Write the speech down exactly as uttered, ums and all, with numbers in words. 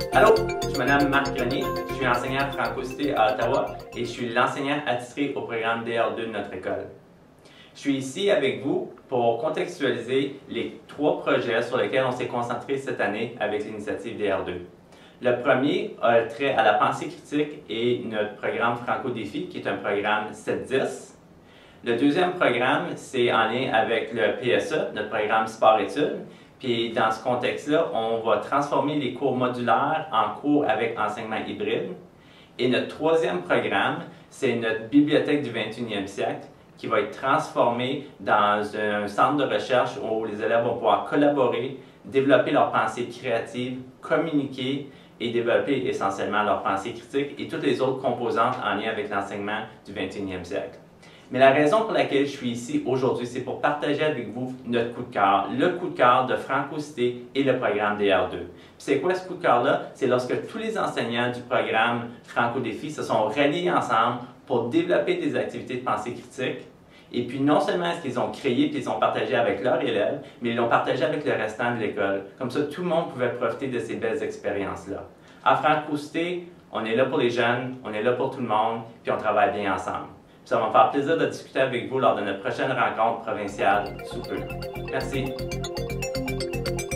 Allô, je me nomme Marc Grenier, je suis enseignant franco-cité à Ottawa et je suis l'enseignant attitré au programme D R deux de notre école. Je suis ici avec vous pour contextualiser les trois projets sur lesquels on s'est concentré cette année avec l'initiative D R deux. Le premier a trait à la pensée critique et notre programme Franco Défi, qui est un programme sept dix. Le deuxième programme, c'est en lien avec le P S A, notre programme sport-études. Puis dans ce contexte-là, on va transformer les cours modulaires en cours avec enseignement hybride. Et notre troisième programme, c'est notre bibliothèque du vingt et unième siècle, qui va être transformée dans un centre de recherche où les élèves vont pouvoir collaborer, développer leur pensée créative, communiquer et développer essentiellement leur pensée critique et toutes les autres composantes en lien avec l'enseignement du vingt et unième siècle. Mais la raison pour laquelle je suis ici aujourd'hui, c'est pour partager avec vous notre coup de cœur, le coup de cœur de Franco-Cité et le programme D R deux. C'est quoi ce coup de cœur-là? C'est lorsque tous les enseignants du programme Franco-Défi se sont ralliés ensemble pour développer des activités de pensée critique. Et puis non seulement est-ce qu'ils ont créé et ils ont partagé avec leurs élèves, mais ils l'ont partagé avec le restant de l'école. Comme ça, tout le monde pouvait profiter de ces belles expériences-là. À Franco-Cité, on est là pour les jeunes, on est là pour tout le monde, puis on travaille bien ensemble. Ça va me faire plaisir de discuter avec vous lors de notre prochaine rencontre provinciale sous peu. Merci.